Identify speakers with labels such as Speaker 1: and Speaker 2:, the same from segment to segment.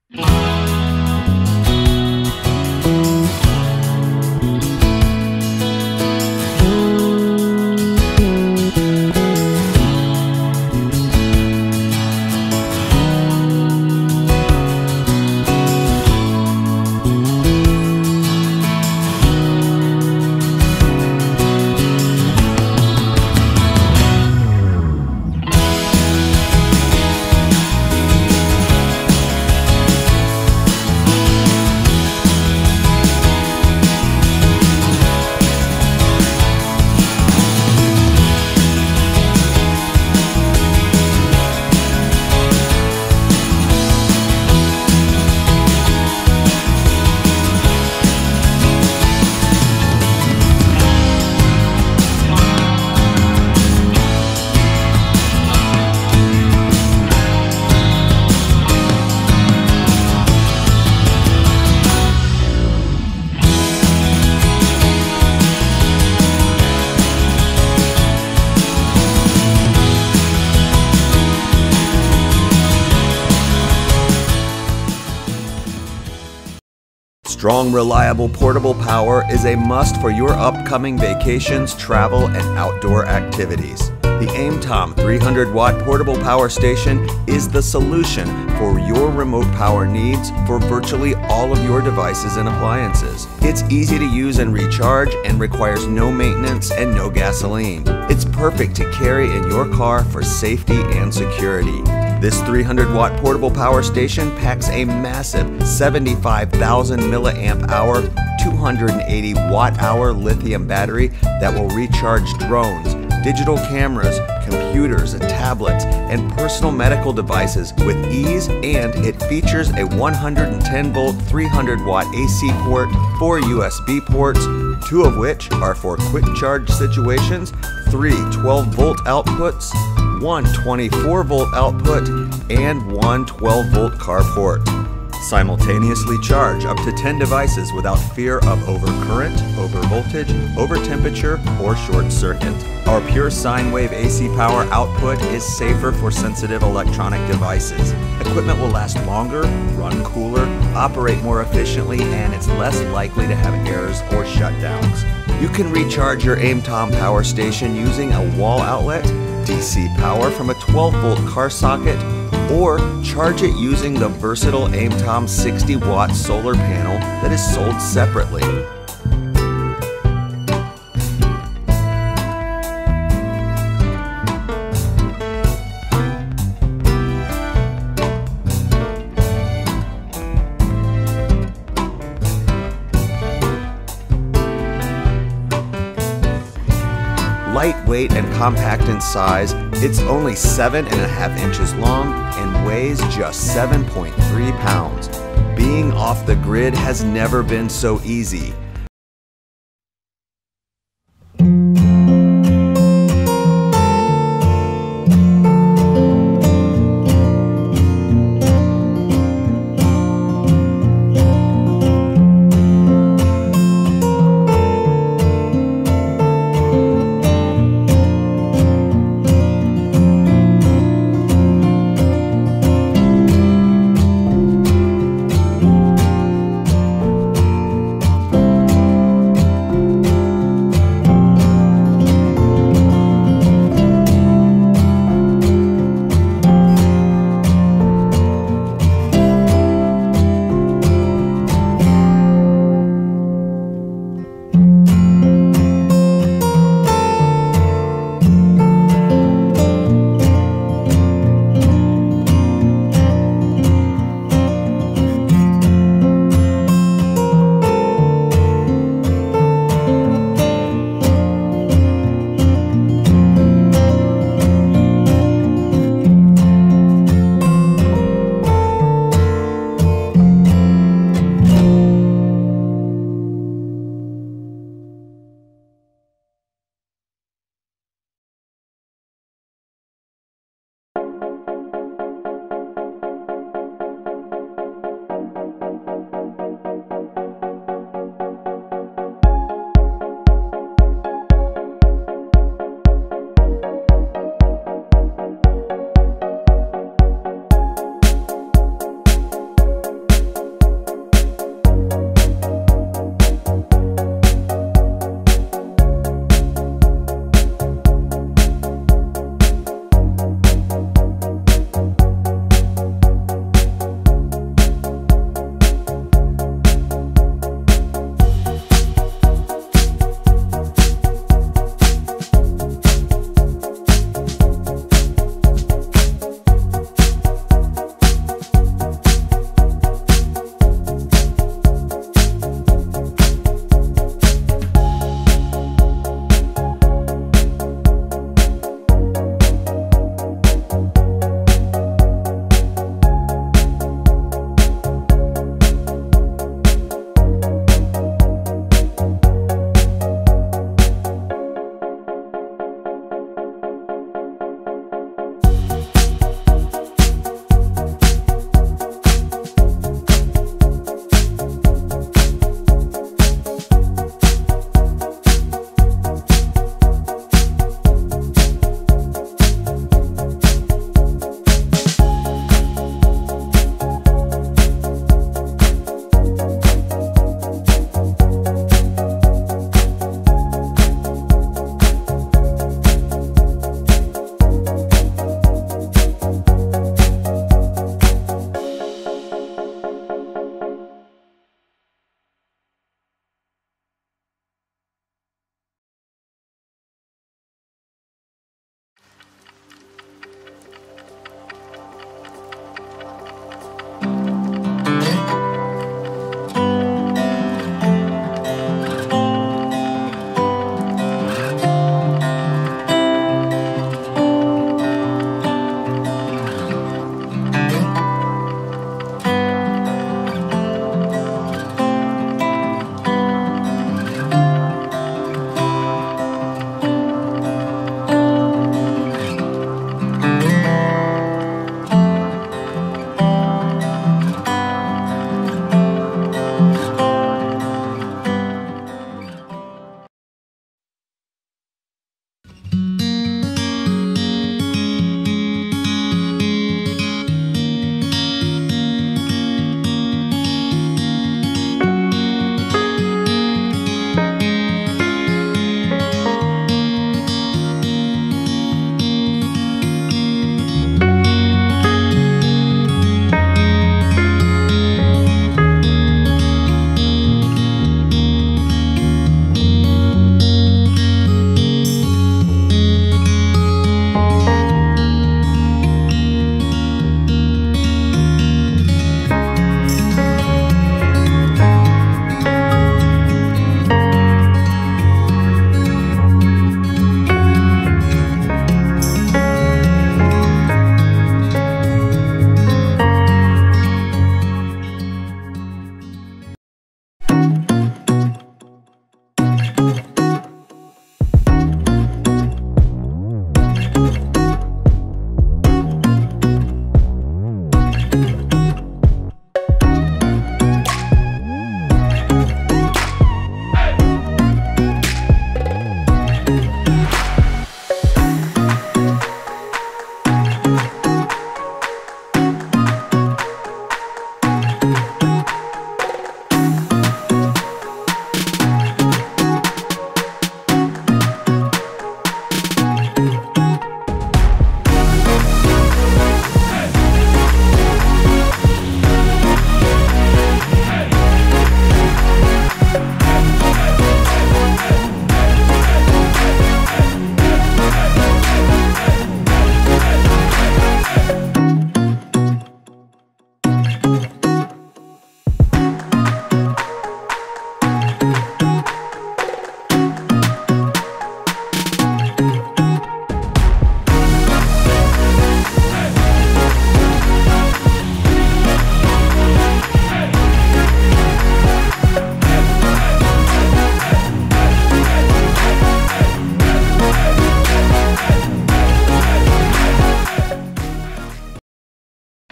Speaker 1: Strong, reliable, portable power is a must for your upcoming vacations, travel, and outdoor activities. The AIM-TOM 300-watt portable power station is the solution for your remote power needs for virtually all of your devices and appliances. It's easy to use and recharge and requires no maintenance and no gasoline. It's perfect to carry in your car for safety and security. This 300-watt portable power station packs a massive 75,000 milliamp hour, 280 watt-hour lithium battery that will recharge drones, digital cameras, computers, tablets, and personal medical devices with ease, and it features a 110-volt 300-watt AC port, 4 USB ports, 2 of which are for quick charge situations, 3 12-volt outputs, 1 24-volt output, and 1 12-volt car port. Simultaneously charge up to 10 devices without fear of overcurrent, overvoltage, overtemperature, or short circuit. Our pure sine wave AC power output is safer for sensitive electronic devices. Equipment will last longer, run cooler, operate more efficiently, and it's less likely to have errors or shutdowns. You can recharge your AIM-TOM power station using a wall outlet, DC power from a 12-volt car socket, or charge it using the versatile AIM-TOM 60-watt solar panel that is sold separately. Lightweight and compact in size, it's only 7.5 inches long and weighs just 7.3 pounds. Being off the grid has never been so easy.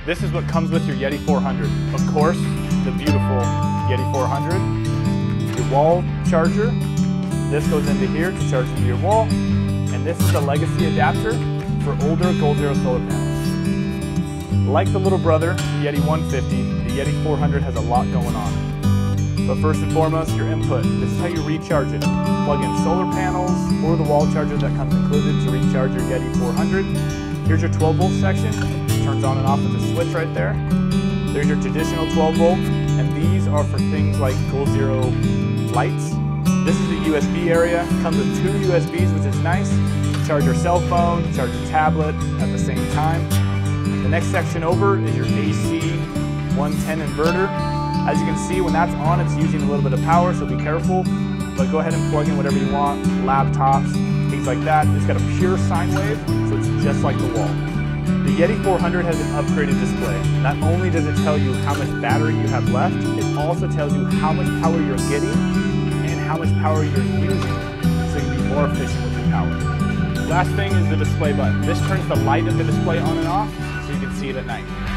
Speaker 2: This is what comes with your Yeti 400. Of course, the beautiful Yeti 400. Your wall charger. This goes into here to charge into your wall. And this is the legacy adapter for older Goal Zero solar panels. Like the little brother, the Yeti 150, the Yeti 400 has a lot going on. But first and foremost, your input. This is how you recharge it. Plug in solar panels or the wall charger that comes included to recharge your Yeti 400. Here's your 12 volt section. It turns on and off with a switch right there. There's your traditional 12 volt, and these are for things like Goal Zero lights. This is the USB area. Comes with 2 USBs, which is nice. Charge your cell phone, charge your tablet at the same time. The next section over is your AC 110 inverter. As you can see, when that's on, it's using a little bit of power, so be careful. But go ahead and plug in whatever you want, laptops, things like that. It's got a pure sine wave, so it's just like the wall. The Yeti 400 has an upgraded display. Not only does it tell you how much battery you have left, it also tells you how much power you're getting and how much power you're using, so you can be more efficient with your power. Last thing is the display button. This turns the light of the display on and off, so you can see it at night.